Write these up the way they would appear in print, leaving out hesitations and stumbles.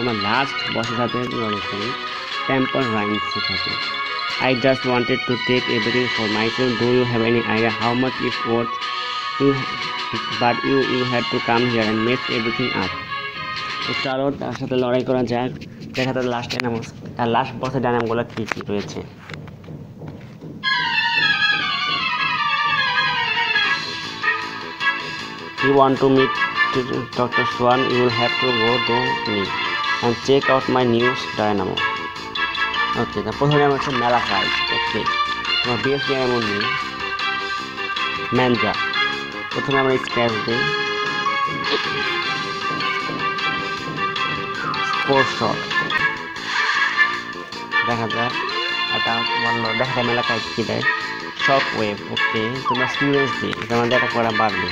আমরা লাস্ট বসের সাথে লড়াই করি টেম্পল রাইন্সের সাথে। I just wanted to take everything for myself. Do you have any idea how much it's worth? But you had to come here and mess everything up. তো চলো তার সাথে লড়াই করা যাক, দেখা তার লাস্ট বসের ডায়নামগুলো কী কী রয়েছে। You want to meet Dr. Swan? You will have to go to me and check out my new dynamo. ওকে, তা প্রথমে আমার হচ্ছে ম্যালাকাইট। ওকে, তোমার বেস্ট ডায়নামো নেই ম্যানজা। প্রথমে আমরা স্ক্র্যাচ দিই, স্পোর্ট শট, দেখা যাক এটা বললো, দেখা যায় ম্যালাকাইট কী দেয়, শক ওয়েভ। ওকে, তোমরা স্টুডেন্টস দিই, তোমাদের অ্যাটাক করা বাড়বে।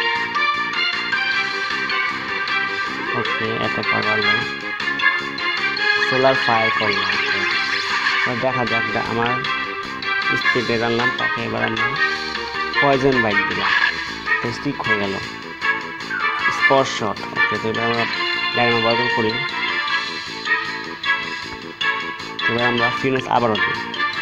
ওকে, অ্যাটাক করা বাড়লো, সোলার ফায়ার করলাম। দেখা যাক আমার স্পিডে রানলাম, তাকে এবার আমরা পয়জন বাইক দিলাম, তো স্টিক হয়ে গেল, স্পট শট। ওকে, তো এবার আমরা ডায়নামো বদল করি, এবার আমরা ফিউনেস আবারও দিই,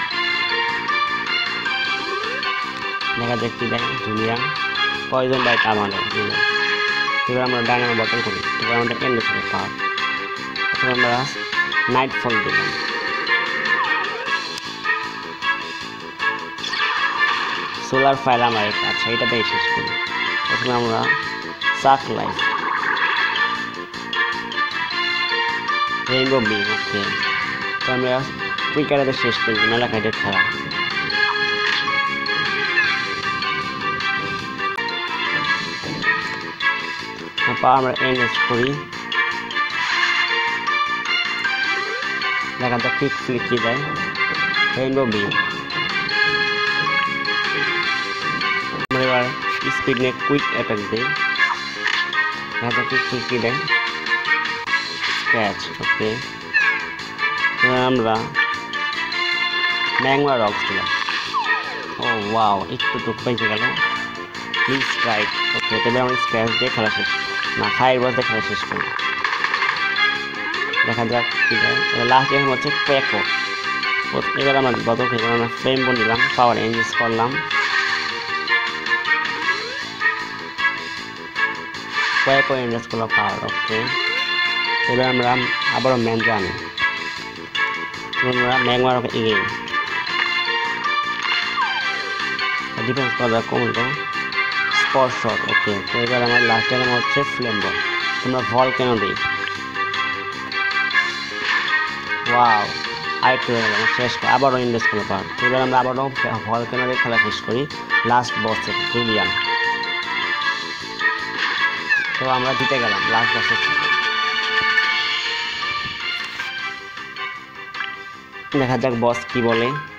দেখা যাক কি দেয়, জুলিয়ান পয়জন বাইক আমাদের দিল। এবার আমরা ডায়নামো বদল করি, এবার আমাদের এন্ডে ছিল পাওয়ার, তারপর আমরা নাইট ফল দিলাম, সোলার ফায়ার আমার একটা। আচ্ছা, এটাতেই শেষ করি। প্রথমে আমরা সাক লাইফ, রেইনবো বিম। ওকে, তো আমরা কুইকারেতে শেষ করি ম্যালাকাইটের খেলা। তারপর আমরা এনএস করি, দেখা যাক কুইক ফ্লিক কি দেয়, রেইনবো বিম। এবার স্পিড নিয়ে কুইক অ্যাটাক দিই, দেখা যাক কুইক ফ্লিক কি দেয়, স্ক্র্যাচ। ওকে, আমরা ম্যাংমা রক্স দিলাম। ও ওয়াও, একটু টুক পাইতে গেল, প্লিজ স্ট্রাইক। ওকে, তবে আমরা স্ক্র্যাচ দিয়ে খেলা শেষ, না ফায়ার বস দিয়ে খেলা শেষ করি, দেখা যাক কি দেয়। এবার লাস্ট গেম হচ্ছে প্যাকো। এবার আমরা বদল খেয়ে আমরা ফ্লেম বোন দিলাম, পাওয়ার এনজেস করলাম, প্যাকো এনজেস করলাম পাওয়ার। ওকে, এবার আমরা আবারও ম্যানজা আনি, আমরা ম্যাংমার এগেইন ডিফেন্স করা কমলো, স্পট শট। ওকে, তো এবার আমার লাস্ট টাইম হচ্ছে ফ্লেম বল, তোমরা ভল কেন দিই, ওয়াও আরেকটু হয়ে গেল, শেষ করে আবারও ইনভেস্ট করতে পার। তো এবার আমরা আবারও ভল কেন দিয়ে খেলা শেষ করি লাস্ট বসে জুলিয়ান। তো আমরা জিতে গেলাম লাস্ট বসের সাথে। দেখা যাক বস কি বলে।